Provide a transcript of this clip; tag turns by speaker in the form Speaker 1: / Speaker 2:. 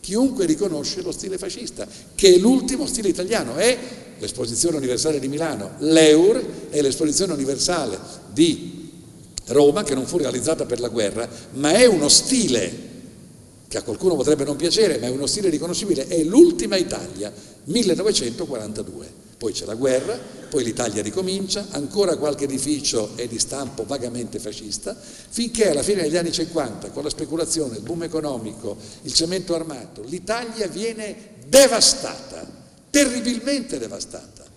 Speaker 1: Chiunque riconosce lo stile fascista, che è l'ultimo stile italiano, è l'Esposizione Universale di Milano, l'EUR è l'Esposizione Universale di Roma, che non fu realizzata per la guerra, ma è uno stile che a qualcuno potrebbe non piacere, ma è uno stile riconoscibile, è l'ultima Italia, 1942. Poi c'è la guerra, poi l'Italia ricomincia, ancora qualche edificio è di stampo vagamente fascista, finché alla fine degli anni 50, con la speculazione, il boom economico, il cemento armato, l'Italia viene devastata, terribilmente devastata.